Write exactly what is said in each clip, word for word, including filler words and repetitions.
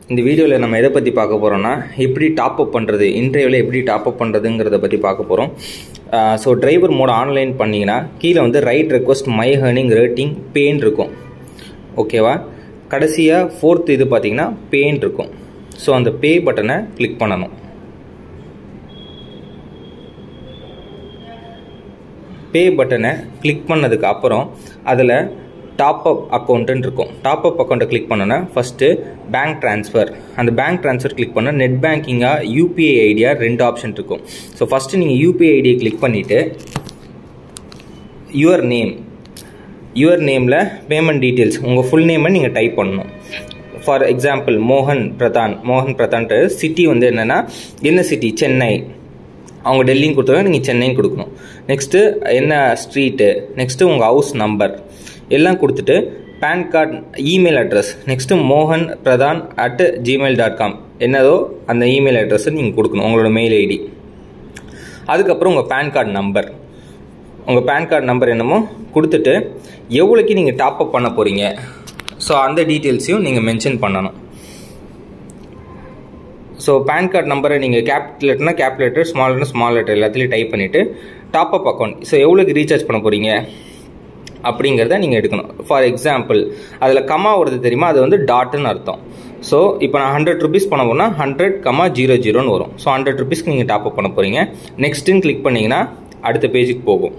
இந்த வீடியோவில் நம்ம எதை பற்றி பார்க்க போகிறோம்னா எப்படி டாப் அப் பண்ணுறது, இன்ட்ரைவில் எப்படி டாப் அப் பண்ணுறதுங்கிறத பற்றி பார்க்க போகிறோம். ஸோ டிரைவர் மோட் ஆன்லைன் பண்ணிங்கன்னா கீழே வந்து ரைட் ரெக்வஸ்ட் மை ஹர்னிங் ரேட்டிங் பேன் இருக்கும். ஓகேவா? கடைசியாக ஃபோர்த் இது பார்த்தீங்கன்னா பேன் இருக்கும். ஸோ அந்த பே பட்டனை கிளிக் பண்ணணும். பே பட்டனை கிளிக் பண்ணதுக்கு அப்புறம் அதில் டாப் அப் அக்கௌண்ட்டுன்னு இருக்கும். டாப் அப் அக்கௌண்ட்டை கிளிக் பண்ணோன்னா ஃபஸ்ட்டு பேங்க் ட்ரான்ஸ்ஃபர். அந்த பேங்க் ட்ரான்ஸ்ஃபர் கிளிக் பண்ணால் நெட் பேங்கிங்காக யூபிஐ ஐடியா ரெண்டு ஆப்ஷன் இருக்கும். ஸோ ஃபஸ்ட்டு நீங்கள் யூபிஐ ஐடியை கிளிக் பண்ணிவிட்டு யுவர் நேம் யுவர் நேமில் பேமெண்ட் டீட்டெயில்ஸ் உங்கள் ஃபுல் நேமை நீங்கள் டைப் பண்ணணும். ஃபார் எக்ஸாம்பிள் மோகன் பிரதான் மோகன் பிரதான்ட்டு சிட்டி வந்து என்னென்னா என்ன சிட்டி, சென்னை. அவங்க டெல்லின்னு கொடுத்தாங்க, நீங்கள் சென்னைன்னு கொடுக்கணும். நெக்ஸ்ட்டு என்ன ஸ்ட்ரீட்டு, நெக்ஸ்ட்டு உங்கள் ஹவுஸ் நம்பர் எல்லாம் கொடுத்துட்டு PAN card email address, next மோகன் Pradhan at Gmail dot com என்னதோ அந்த இமெயில் அட்ரஸை நீங்கள் கொடுக்கணும், உங்களோட மெயில் ஐடி. அதுக்கப்புறம் உங்கள் பேன் கார்டு நம்பர் உங்கள் பேன் கார்டு நம்பர் என்னமோ கொடுத்துட்டு எவ்வளோக்கு நீங்கள் டாப் அப் பண்ண போகிறீங்க, ஸோ அந்த டீட்டெயில்ஸையும் நீங்கள் மென்ஷன் பண்ணணும். ஸோ பேன் கார்டு நம்பரை நீங்கள் கேபிட்டல் லெட்டர்னா capital letter, small letter small letter எல்லாத்துலேயும் டைப் பண்ணிவிட்டு டாப் அப் அக்கௌண்ட், ஸோ எவ்வளோக்கு ரீசார்ஜ் பண்ண போகிறீங்க அப்படிங்கிறத நீங்கள் எடுக்கணும். ஃபார் எக்ஸாம்பிள் அதில் கமா வருது தெரியுமா, அது வந்து டாட்டுன்னு அர்த்தம். ஸோ இப்போ நான் ஹண்ட்ரட் ருபீஸ் பண்ண போனால் ஹண்ட்ரட் கமா ஜீரோ ஜீரோன்னு வரும். ஸோ ஹண்ட்ரட் ருபீஸ்க்கு நீங்கள் டாப் அப் பண்ண போகிறீங்க. நெக்ஸ்ட்டுன்னு கிளிக் பண்ணிங்கன்னா அடுத்த பேஜுக்கு போகும்.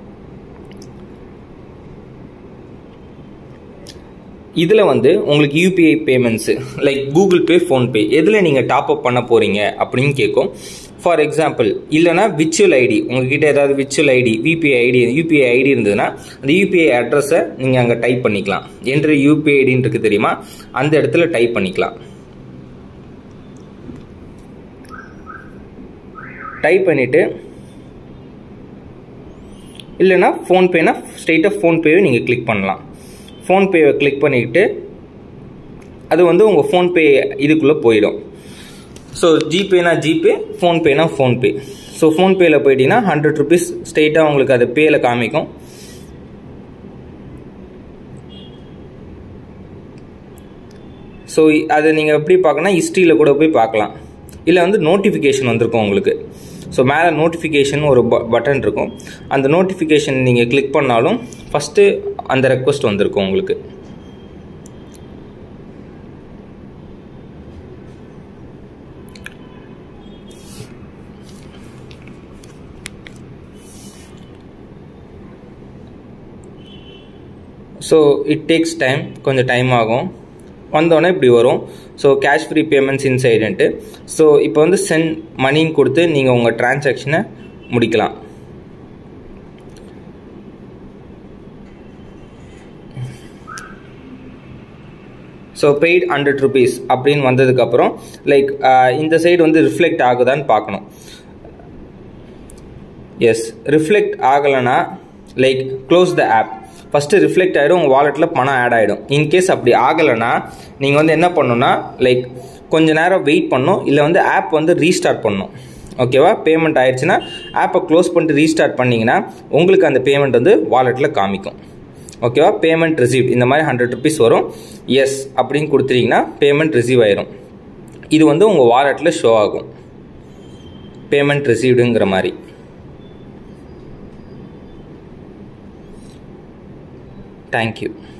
இதில் வந்து உங்களுக்கு UPI payments like Google Pay, PhonePe எதில் நீங்கள் டாப் அப் பண்ண போகிறீங்க அப்படின்னு கேட்கும். ஃபார் எக்ஸாம்பிள் இல்லைனா விர்ச்சுவல் ஐடி, உங்ககிட்ட ஏதாவது virtual ID VPI ID UPI ID இருந்ததுன்னா அந்த யூபிஐ அட்ரஸை நீங்கள் அங்கே டைப் பண்ணிக்கலாம். என்று யூபிஐ ஐடின்னு இருக்குது தெரியுமா, அந்த இடத்துல டைப் பண்ணிக்கலாம். டைப் பண்ணிவிட்டு இல்லைனா ஃபோன்பேனா ஸ்ட்ரெயிட்டாக ஃபோன்பேவை நீங்கள் கிளிக் பண்ணலாம். ஃபோன்பேவை கிளிக் பண்ணிக்கிட்டு அது வந்து உங்கள் ஃபோன்பே இதுக்குள்ளே போயிடும். ஸோ ஜிபேனா ஜிபே, ஃபோன்பேனா ஃபோன்பே. ஸோ ஃபோன்பேயில் போயிட்டீங்கன்னா ஹண்ட்ரட் ருபீஸ் ஸ்ட்ரெயிட்டாக உங்களுக்கு அது பேயில் காமிக்கும். ஸோ அதை நீங்கள் எப்படி பார்க்கணும், ஹிஸ்ட்ரியில் கூட போய் பார்க்கலாம். இல்லை வந்து நோட்டிஃபிகேஷன் வந்திருக்கும் உங்களுக்கு. ஸோ மேலே நோட்டிஃபிகேஷன் ஒரு பட்டன் இருக்கும். அந்த நோட்டிஃபிகேஷன் நீங்கள் கிளிக் பண்ணாலும் ஃபஸ்ட்டு அந்த ரெக்வஸ்ட் வந்திருக்கும் உங்களுக்கு. ஸோ இட் டேக்ஸ் டைம், கொஞ்சம் டைம் ஆகும். வந்தோடனே இப்படி வரும். ஸோ கேஷ் ஃப்ரீ பேமெண்ட்ஸ் இன்சைடுன்ட்டு. ஸோ இப்போ வந்து சென்ட் மணின்னு கொடுத்து நீங்கள் உங்கள் டிரான்சாக்ஷனை முடிக்கலாம். ஸோ பெய்ட் ஹண்ட்ரட் ருபீஸ் அப்படின்னு வந்ததுக்கப்புறம் லைக் இந்த சைடு வந்து ரிஃப்ளெக்ட் ஆகுதான்னு பார்க்கணும். எஸ், ரிஃப்ளெக்ட் ஆகலைன்னா like close the app. First reflect ஆகிடும், உங்கள் வாலெட்டில் பணம் ஆட் ஆகிடும். இன்கேஸ் அப்படி ஆகலைன்னா நீங்கள் வந்து என்ன பண்ணணும்னா லைக் கொஞ்சம் நேரம் வெயிட் பண்ணணும், இல்லை வந்து ஆப் வந்து ரீஸ்டார்ட் பண்ணணும். ஓகேவா? பேமெண்ட் ஆயிடுச்சுன்னா ஆப்பை க்ளோஸ் பண்ணிட்டு ரீஸ்டார்ட் பண்ணிங்கன்னா உங்களுக்கு அந்த பேமெண்ட் வந்து வாலெட்டில் காமிக்கும். ஓகேவா? பேமெண்ட் ரிசீவ்ட் இந்த மாதிரி ஹண்ட்ரட் ருபீஸ் வரும். எஸ் அப்படின்னு கொடுத்துட்டிங்கன்னா பேமெண்ட் ரிசீவ் ஆயிரும். இது வந்து உங்கள் வாலெட்டில் ஷோ ஆகும், பேமெண்ட் ரிசீவ்டுங்கிற மாதிரி. Thank you.